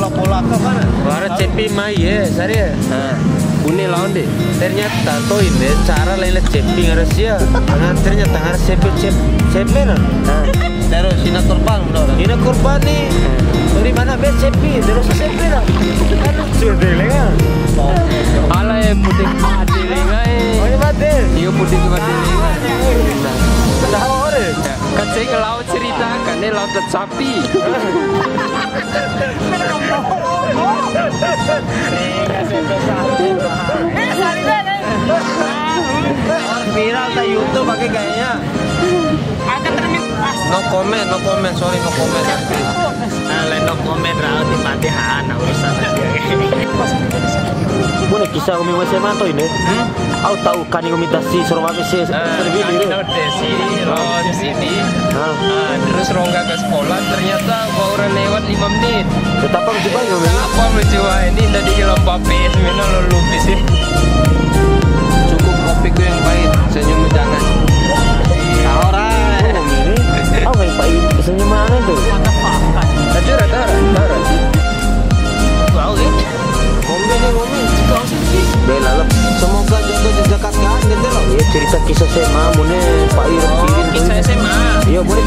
pola kau mana? Wara cepi mai ya, sari ya. Bune lawan deh. Ternyata to ini cara lain cepi harus ya. Ternyata harus cepi na. Terus sina korban loh. Ini korban nih. Dari mana be cepi? Terus cepi na. Sudah lengan. Ala yang putih mati lengai. Oh ini mati. Iya putih mati lengai. Tahu orang? Kan saya ke laut cerita kan ini laut sapi. Viral di YouTube pakai kayaknya. No comment, sorry no comment. No comment raut di Patihan urusan Boleh kisah umi masih manto ini? Aku tahu kan umi dasi soroma misi terlebih dulu. Di sini. Terus rongga ke sekolah ternyata gua orang lewat 5 menit. Tetap aku coba ya umi. Apa mencoba ini dari gelombang pes mina lo lupa sih. Cukup kopiku yang pahit, senyum jangan. Orang. Aku yang pahit senyum mana tuh? Darah. Tahu ya? Ngomong. Bela lah. Semoga jodoh didekatkan gitu loh. Ya cerita kisah SMA mune Pak Iram kirim. Kisah SMA. Iya boleh.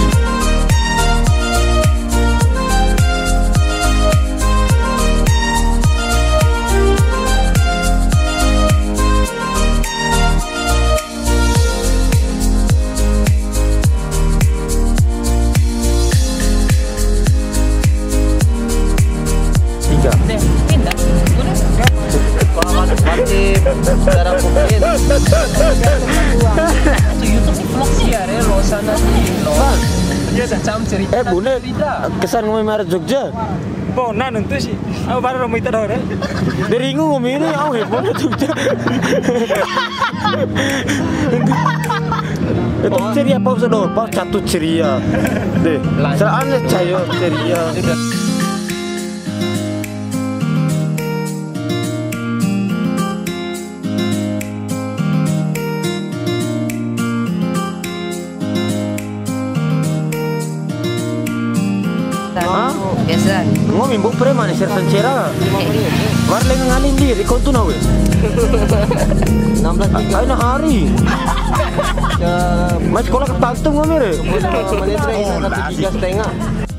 Cara mungkin YouTube vlog sih ya lo sana sih lo. Jam cerita. Bune kesan ngomong marah Jogja. Nah nentu sih. Aku baru mau itu dah. Dari ngomong ini aku heboh Jogja. Itu ceria paus dong, paus satu ceria. Deh, serane cayo ceria. Biasa. Ngomong buk preman ser sencera. Warle ngalin diri kau tuh nawe. 16 Ayo na hari. Mas sekolah ke Tantung ngomong re. menit 1 3,5